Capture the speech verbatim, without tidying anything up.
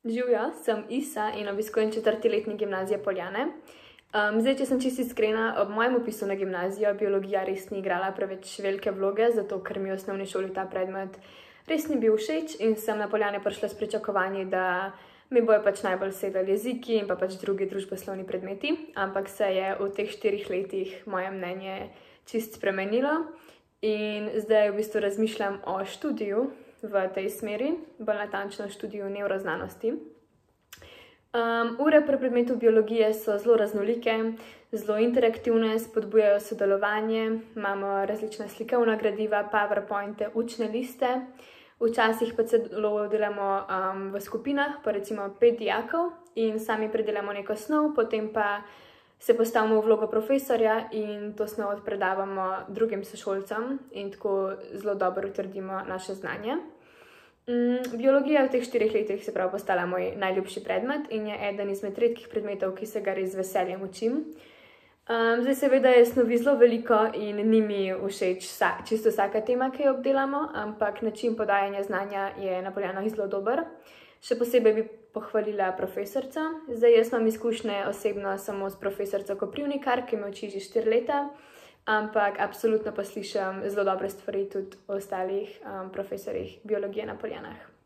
Živjo, sem Isa in obiskujem četrti letnik gimnazije Poljane. Um, zdaj, če sem čisto iskrena, ob mojem opisu na gimnazijo biologija res ni igrala preveč velike vloge, zato ker mi v osnovni šoli ta predmet res ni bil všeč in sem na Poljane prišla s pričakovanji, da mi bojo pač najbolj sedali jeziki in pa pač drugi družboslovni predmeti, ampak se je v teh štirih letih moje mnenje čist spremenilo in zdaj v bistvu razmišljam o študiju v tej smeri, bolj natančno študiju nevroznanosti. Um, ure pri predmetu biologije so zelo raznolike, zelo interaktivne, spodbujajo sodelovanje, imamo različna slikovna gradiva, powerpointe, učne liste, včasih pa celo delamo um, v skupinah, pa recimo pet dijakov in sami predelamo neko snov, potem pa se postavimo v vlogo profesorja in to snov predavamo drugim sošolcem in tako zelo dobro utrdimo naše znanje. Biologija v teh štirih letih se prav postala moj najljubši predmet in je eden izmed redkih predmetov, ki se ga res z veseljem učim. Um, zdaj seveda je snovi zelo veliko in ni mi všeč vsa, čisto vsaka tema, ki jo obdelamo, ampak način podajanja znanja je na Poljanah zelo dober. Še posebej bi pohvalila profesorico. Zdaj jaz imam izkušnje osebno samo s profesorico Koprivnikar, ki me uči že štiri leta, ampak absolutno pa slišim zelo dobre stvari tudi o ostalih um, profesorjih biologije na Poljanah.